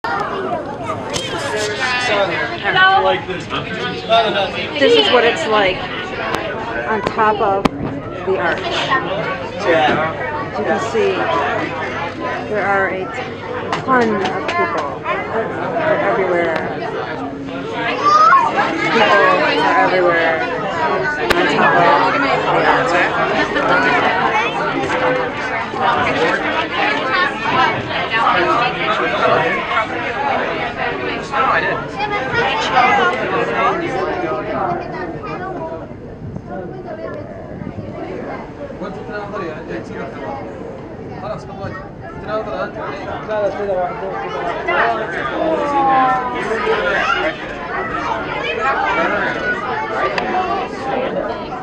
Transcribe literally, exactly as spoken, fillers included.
This is what it's like on top of the arch. As you can see, there are a ton of people. They're everywhere. People are everywhere on top of the arch. No, I didn't. وانت تناظر يعني انت تصير خلاص خلاص تناظر انت لا لا كذا واحد